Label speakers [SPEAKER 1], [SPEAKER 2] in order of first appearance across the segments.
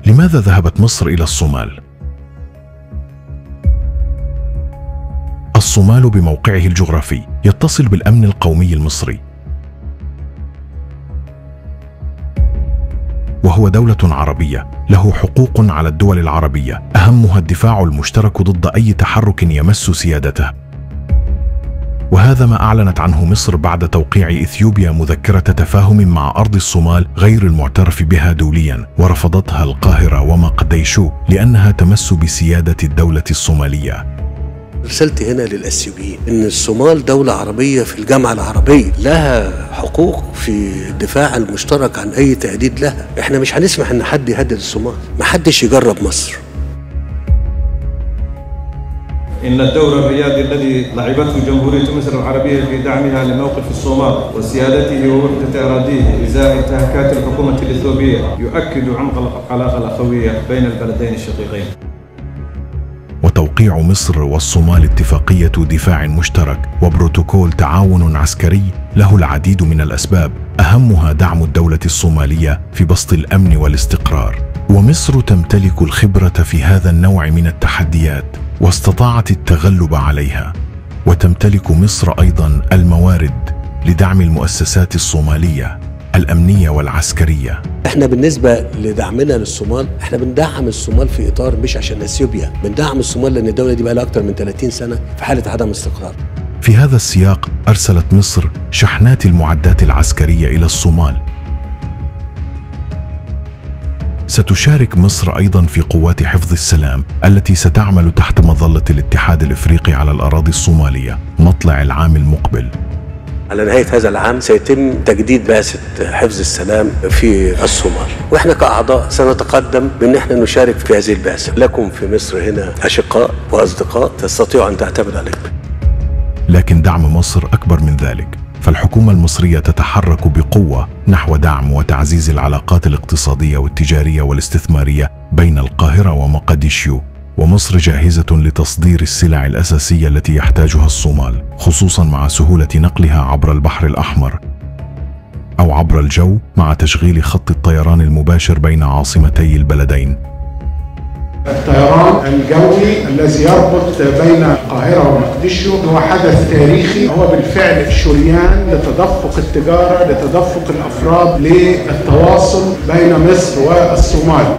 [SPEAKER 1] لماذا ذهبت مصر إلى الصومال؟ الصومال بموقعه الجغرافي يتصل بالأمن القومي المصري، وهو دولة عربية له حقوق على الدول العربية، أهمها الدفاع المشترك ضد أي تحرك يمس سيادته. وهذا ما أعلنت عنه مصر بعد توقيع إثيوبيا مذكرة تفاهم مع أرض الصومال غير المعترف بها دوليا، ورفضتها القاهرة ومقديشو لأنها تمس بسيادة الدولة الصومالية.
[SPEAKER 2] رسالتي هنا للأثيوبيين إن الصومال دولة عربية في الجامعة العربية، لها حقوق في الدفاع المشترك عن أي تهديد لها. إحنا مش هنسمح إن حد يهدد الصومال، محدش يجرب مصر.
[SPEAKER 3] إن الدور الريادي الذي لعبته جمهورية مصر العربية في دعمها لموقف الصومال وسيادته ووحدة أراضيه إزاء انتهاكات الحكومة الإثيوبية يؤكد عمق العلاقة الأخوية بين البلدين الشقيقين.
[SPEAKER 1] وتوقيع مصر والصومال اتفاقية دفاع مشترك وبروتوكول تعاون عسكري له العديد من الأسباب، أهمها دعم الدولة الصومالية في بسط الأمن والاستقرار. ومصر تمتلك الخبرة في هذا النوع من التحديات واستطاعت التغلب عليها. وتمتلك مصر أيضا الموارد لدعم المؤسسات الصومالية الأمنية والعسكرية.
[SPEAKER 2] احنا بالنسبة لدعمنا للصومال، احنا بندعم الصومال في إطار مش عشان اثيوبيا، بندعم الصومال لأن الدولة دي بقى لها أكتر من 30 سنة في حالة عدم استقرار.
[SPEAKER 1] في هذا السياق أرسلت مصر شحنات المعدات العسكرية إلى الصومال. ستشارك مصر أيضا في قوات حفظ السلام التي ستعمل تحت مظلة الاتحاد الإفريقي على الأراضي الصومالية مطلع العام المقبل.
[SPEAKER 2] على نهاية هذا العام سيتم تجديد بعثة حفظ السلام في الصومال، واحنا كأعضاء سنتقدم بأن احنا نشارك في هذه البعثة. لكم في مصر هنا أشقاء وأصدقاء تستطيعوا أن تعتمد عليهم.
[SPEAKER 1] لكن دعم مصر أكبر من ذلك، فالحكومة المصرية تتحرك بقوة نحو دعم وتعزيز العلاقات الاقتصادية والتجارية والاستثمارية بين القاهرة ومقديشو. ومصر جاهزة لتصدير السلع الأساسية التي يحتاجها الصومال، خصوصا مع سهولة نقلها عبر البحر الأحمر أو عبر الجو مع تشغيل خط الطيران المباشر بين عاصمتي البلدين.
[SPEAKER 4] الطيران الجوي الذي يربط بين القاهرة ومقديشو هو حدث تاريخي، هو بالفعل شريان لتدفق التجارة، لتدفق الأفراد، للتواصل بين مصر والصومال.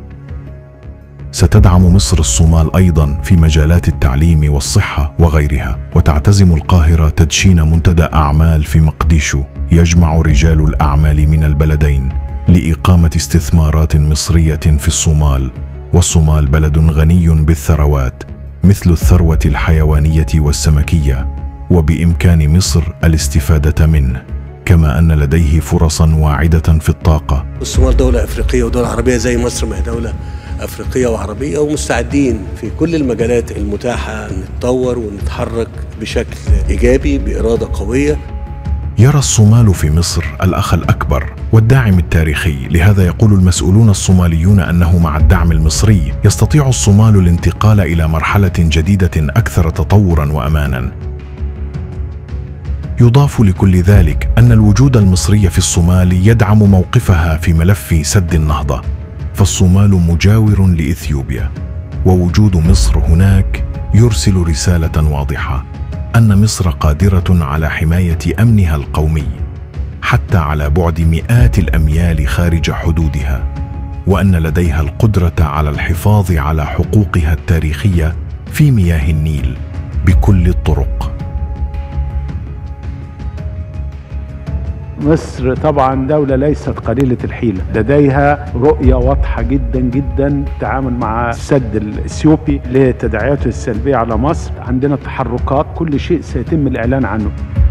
[SPEAKER 1] ستدعم مصر الصومال أيضا في مجالات التعليم والصحة وغيرها، وتعتزم القاهرة تدشين منتدى أعمال في مقديشو يجمع رجال الأعمال من البلدين لإقامة استثمارات مصرية في الصومال. والصومال بلد غني بالثروات مثل الثروة الحيوانية والسمكية، وبإمكان مصر الاستفادة منه، كما أن لديه فرصا واعدة في الطاقة.
[SPEAKER 2] الصومال دولة أفريقية ودولة عربية زي مصر، ما هي دولة أفريقية وعربية، ومستعدين في كل المجالات المتاحة نتطور ونتحرك بشكل إيجابي بإرادة قوية.
[SPEAKER 1] يرى الصومال في مصر الأخ الأكبر والداعم التاريخي، لهذا يقول المسؤولون الصوماليون أنه مع الدعم المصري يستطيع الصومال الانتقال إلى مرحلة جديدة أكثر تطورا وأمانا. يضاف لكل ذلك أن الوجود المصري في الصومال يدعم موقفها في ملف سد النهضة، فالصومال مجاور لإثيوبيا، ووجود مصر هناك يرسل رسالة واضحة أن مصر قادرة على حماية أمنها القومي حتى على بعد مئات الأميال خارج حدودها، وأن لديها القدرة على الحفاظ على حقوقها التاريخية في مياه النيل بكل الطرق.
[SPEAKER 5] مصر طبعا دولة ليست قليلة الحيلة، لديها رؤية واضحة جدا جدا التعامل مع السد الإثيوبي لتداعياته السلبية على مصر. عندنا تحركات، كل شيء سيتم الإعلان عنه.